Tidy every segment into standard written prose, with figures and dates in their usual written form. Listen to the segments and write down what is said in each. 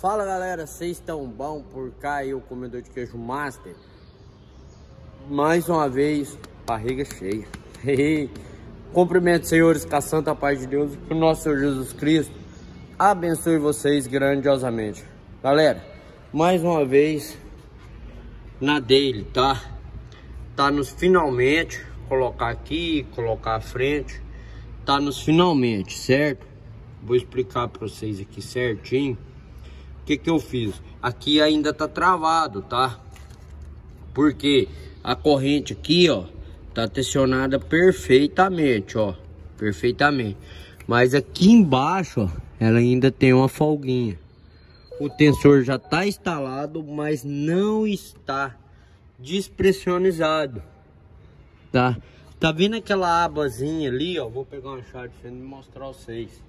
Fala galera, vocês estão bom? Por cá eu, comedor de queijo master, mais uma vez, barriga cheia. Cumprimento, senhores, com a santa paz de Deus, que o nosso Senhor Jesus Cristo abençoe vocês grandiosamente. Galera, mais uma vez na daily, tá nos finalmente, colocar aqui, colocar à frente, tá nos finalmente, certo? Vou explicar para vocês aqui certinho o que eu fiz. Aqui ainda tá travado, tá? Porque a corrente aqui, ó, tá tensionada perfeitamente, ó, perfeitamente. Mas aqui embaixo, ó, ela ainda tem uma folguinha. O tensor já tá instalado, mas não está despressionizado, tá? Tá vendo aquela abazinha ali, ó? Vou pegar uma chave pra mostrar a vocês.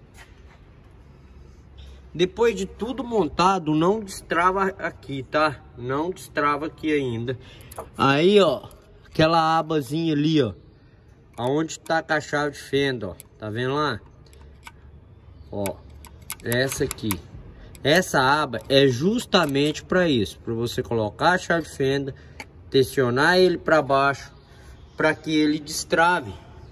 Depois de tudo montado, não destrava aqui, tá? Não destrava aqui ainda. Aí, ó, aquela abazinha ali, ó, aonde tá a chave de fenda, ó, tá vendo lá? Ó, essa aqui. Essa aba é justamente para isso, para você colocar a chave de fenda, tensionar ele para baixo, para que ele destrave.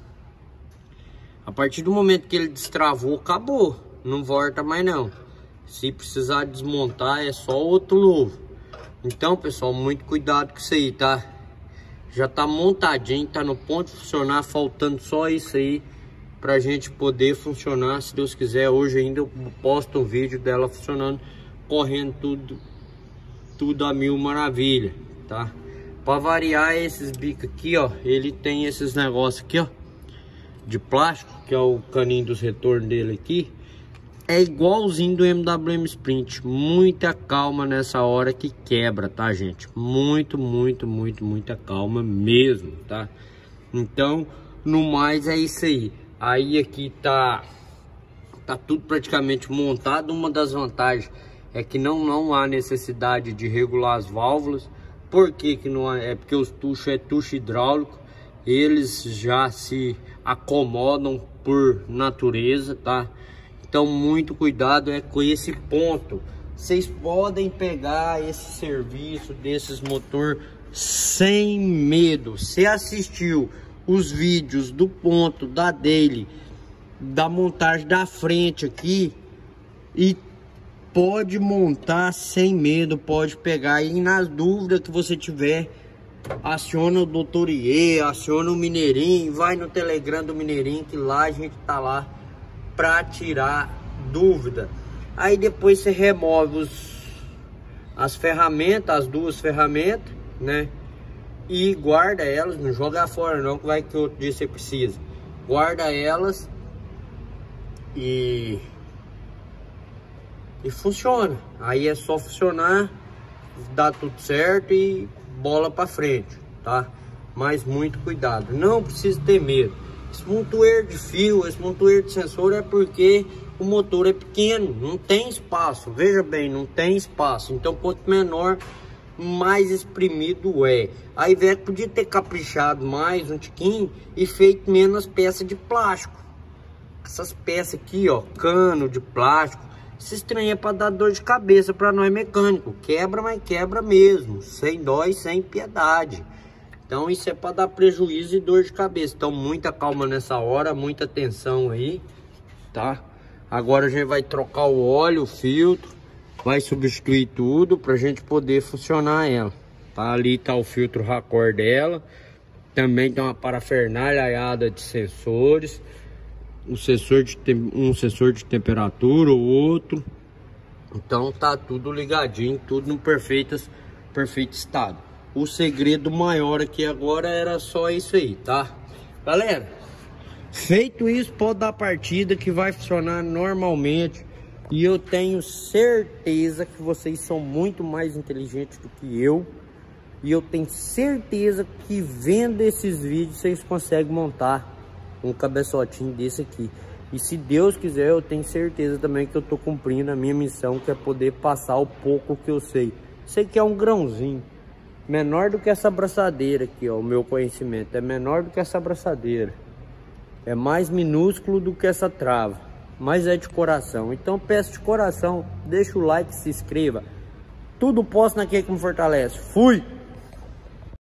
A partir do momento que ele destravou, acabou, não volta mais não. Se precisar desmontar, é só outro novo. Então, pessoal, muito cuidado com isso aí, tá? Já tá montadinho, tá no ponto de funcionar, faltando só isso aí pra gente poder funcionar. Se Deus quiser, hoje ainda eu posto um vídeo dela funcionando, correndo tudo a mil maravilha, tá? Pra variar, esses bicos aqui, ó, ele tem esses negócios aqui, ó, de plástico, que é o caninho dos retornos dele aqui. É igualzinho do MWM Sprint. Muita calma nessa hora que quebra, tá, gente? Muita calma mesmo, tá? Então, no mais é isso aí. Aí aqui tá tudo praticamente montado. Uma das vantagens é que não há necessidade de regular as válvulas. Por que que não há? É porque os tuchos é tucho hidráulico. Eles já se acomodam por natureza, tá? Então, muito cuidado com esse ponto. Vocês podem pegar esse serviço desses motor sem medo. Você assistiu os vídeos do ponto da daily, da montagem da frente aqui, e pode montar sem medo, pode pegar. E nas dúvidas que você tiver, aciona o Dr. Iê, aciona o Mineirinho, vai no Telegram do Mineirinho, que lá a gente tá lá para tirar dúvida. Aí depois você remove as ferramentas, as duas ferramentas, né? E guarda elas, não joga fora não, que vai que outro dia você precisa. Guarda elas e funciona. Aí é só funcionar, dá tudo certo e bola para frente, tá? Mas muito cuidado, não precisa ter medo. Esse montoeiro de fio, esse montoeiro de sensor é porque o motor é pequeno, não tem espaço. Veja bem, não tem espaço. Então, quanto menor, mais exprimido é. A Iveco podia ter caprichado mais um tiquinho e feito menos peças de plástico. Essas peças aqui, ó, cano de plástico, esse trem é para dar dor de cabeça para nós mecânicos. Quebra, mas quebra mesmo, sem dó e sem piedade. Então isso é para dar prejuízo e dor de cabeça. Então muita calma nessa hora, muita atenção aí, tá? Agora a gente vai trocar o óleo, o filtro, vai substituir tudo pra gente poder funcionar ela. Tá, ali tá o filtro Raccord dela. Também tem uma parafernália de sensores. Um sensor de temperatura, o outro. Então tá tudo ligadinho, tudo no perfeito estado. O segredo maior aqui agora era só isso aí, tá? Galera, feito isso, pode dar partida que vai funcionar normalmente. E eu tenho certeza que vocês são muito mais inteligentes do que eu. E eu tenho certeza que vendo esses vídeos vocês conseguem montar um cabeçotinho desse aqui. E se Deus quiser, eu tenho certeza também que eu tô cumprindo a minha missão, que é poder passar o pouco que eu sei. Sei que é um grãozinho. Menor do que essa abraçadeira aqui, ó. O meu conhecimento é menor do que essa abraçadeira. É mais minúsculo do que essa trava. mas é de coração. Então peço de coração, deixa o like, se inscreva. Tudo posto naquele que me fortalece. Fui!